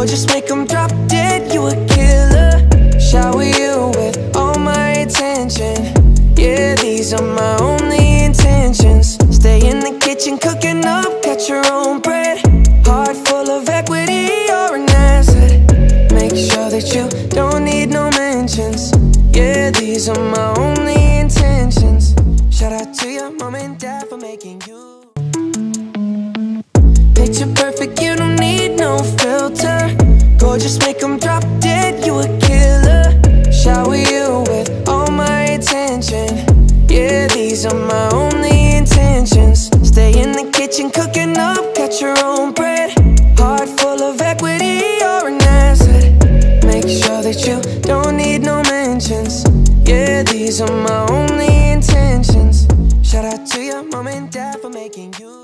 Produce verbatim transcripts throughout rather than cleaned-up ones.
Gorgeous, make them drop dead, you a killer. Shower you with all my attention. Yeah, these are my only intentions. Stay in the kitchen cooking up, got your own bread. Heart full of equity, you're an asset. Make sure that you don't need no mentions. Yeah, these are my only intentions. Shout out to your mom and dad for making you picture perfect, you don't need no filter. Gorgeous, make them drop dead, you a killer. Shower you with all my attention. Yeah, these are my only intentions. Stay in the kitchen cooking up, got your own bread. Heart full of equity, you're an asset. Make sure that you don't need no mentions. Yeah, these are my only intentions. Shout out to your mom and dad for making you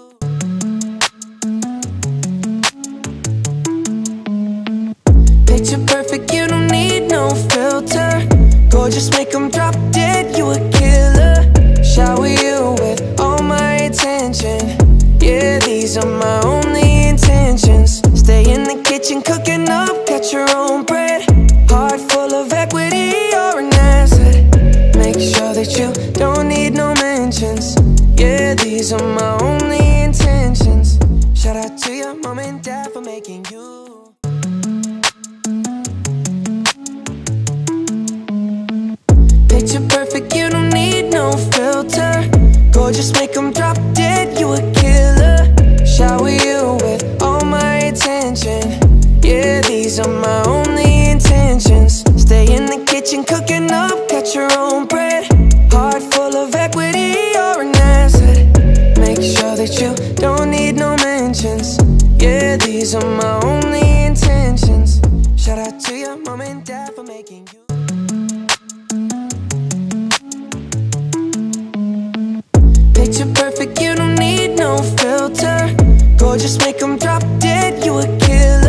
picture perfect, you don't need no filter. Gorgeous, make them drop dead, you a killer. Shower you with all my attention. Yeah, these are my only intentions. Stay in the kitchen cooking up, got your own bread. Heart full of equity, you're an asset. Make sure that you don't need no mentions. Yeah, these are my only intentions. Shout out to your mom and dad for making you picture perfect, you don't need no filter. Gorgeous, make them drop dead, you a killer. Shower you with all my attention. Yeah, these are my only intentions. Stay in the kitchen cooking up, got your own bread. Heart full of equity, you're an asset. Make sure that you don't need no mentions. Yeah, these are my only intentions. Shout out to your mom and dad for making you picture perfect, you don't need no filter. Gorgeous, make them drop dead, you a killer.